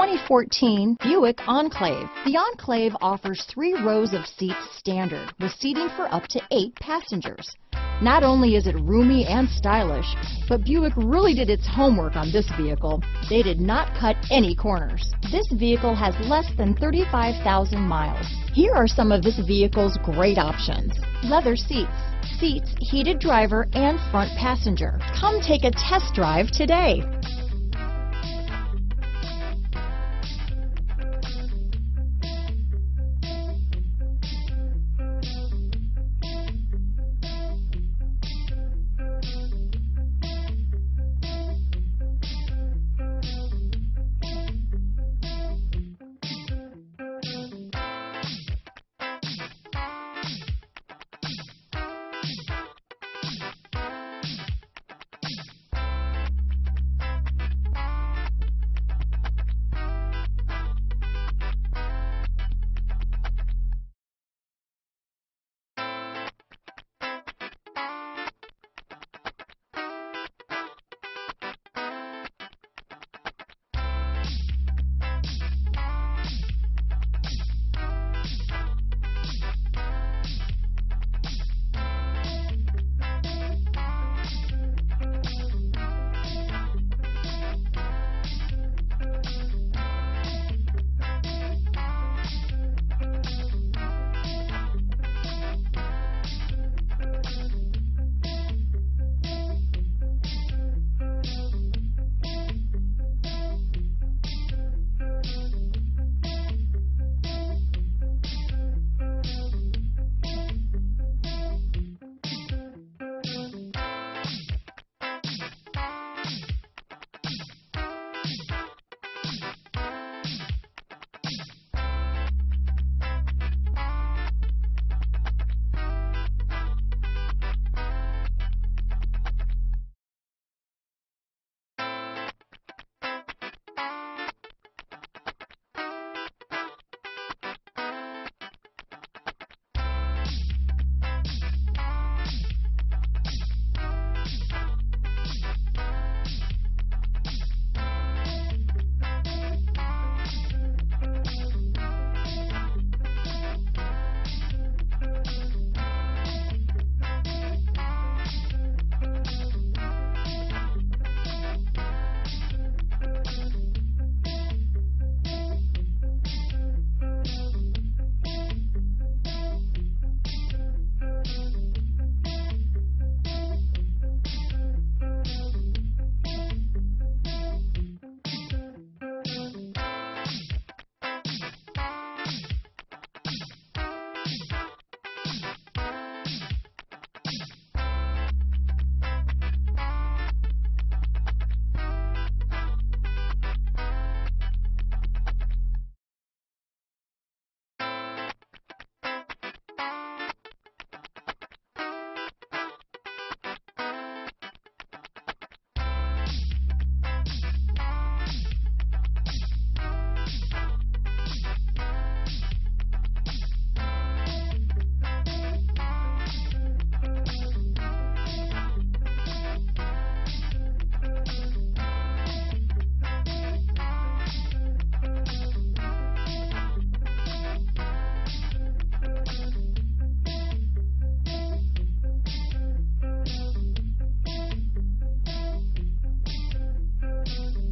2014 Buick Enclave. The Enclave offers 3 rows of seats standard with seating for up to 8 passengers. Not only is it roomy and stylish, but Buick really did its homework on this vehicle. They did not cut any corners. This vehicle has less than 35,000 miles. Here are some of this vehicle's great options: leather seats, heated driver and front passenger. Come take a test drive today.